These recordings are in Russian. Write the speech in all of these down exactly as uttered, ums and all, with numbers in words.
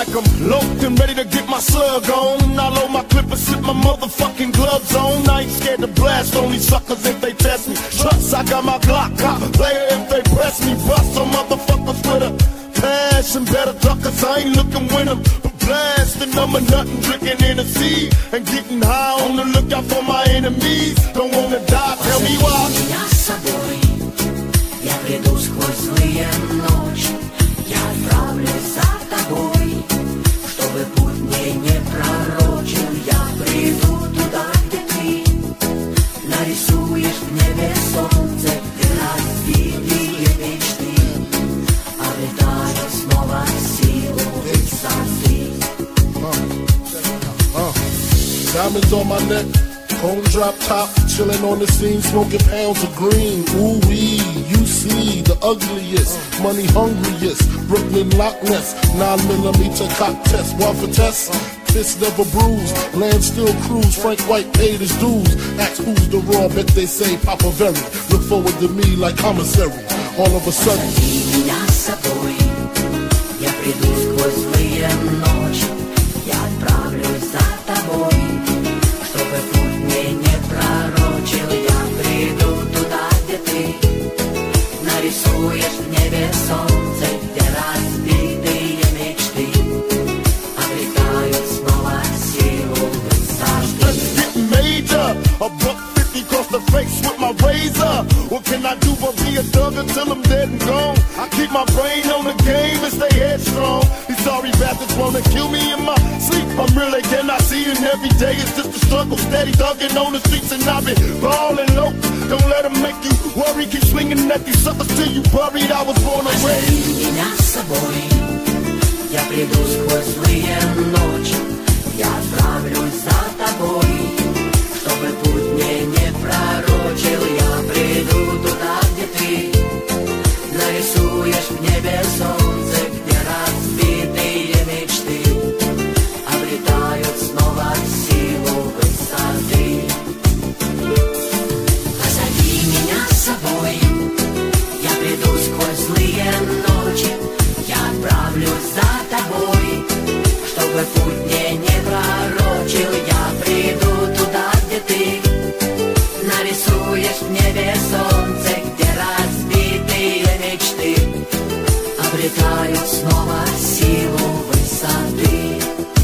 like I'm locked and ready to get my slug on. I load my clip and slip my motherfucking gloves on. I ain't scared to blast on these suckers if they test me. Trust, I got my Glock, cop player if they press me. Bust some motherfuckers with a passion, better duck 'cause I ain't looking with them. But blasting, I'm a nut and drinking Hennessy and getting high on the lookout for my enemies. Don't wanna die, tell me why. Я приду сквозь злые ночи, я отправлюсь за тобой, чтобы путь мне не пророчил. Я приду туда, где ты нарисуешь в небе солнце, где разбитые мечты обретают снова силу высоты. Diamonds on my neck, cone drop top, chilling on the scene, smoking pounds of green. Ooh wee, you see the ugliest, money hungriest, Brooklyn Loch Ness, nine millimeter cock test, one for test. Fist never bruised, land still cruise. Frank White paid his dues. Ask who's the raw, bet they say Papa Very. Look forward to me like commissary. All of a sudden. Меня с собой, я приду сквозь злые ночи, я отправлюсь за тобой, чтобы путь мне не пророчил. Я приду туда, где ты нарисуешь в небе солнце, где разбитые мечты обретают снова силу высоты. Major, a buck fifty across the face with my razor. What can I do but be a thug until I'm dead and gone? I keep my brain on the game and stay headstrong. These sorry bastards wanna kill me in my sleep. I'm real, they cannot see it every day. It's just a struggle, steady thugging on the streets and I've been ballin' low. Don't let them make you worry, keep swinging at these suckers till you buried. I was born and raised. Меня с собой, я приду сквозь злые ночи, я отправлюсь за тобой, чтобы путь мне не пророчил. Я приду туда, где ты нарисуешь в небе солнце, где разбитые мечты обретают снова силу высоты. Позови меня с собой, я приду сквозь злые ночи, я отправлюсь за тобой, чтобы путь мне не пророчил. Я приду туда, где ты нарисуешь в небе солнце, где разбитые мечты обретают снова силу высоты.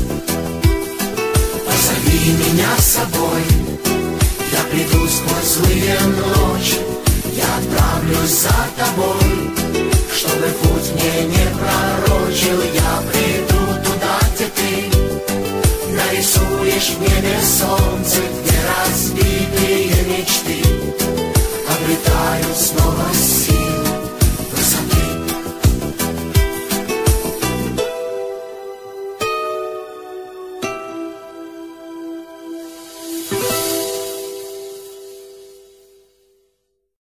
Позови меня с собой, я приду сквозь злые ночи, я отправлюсь за тобой, чтобы путь мне не пророчил. Я приду туда, где ты нарисуешь в небе солнце,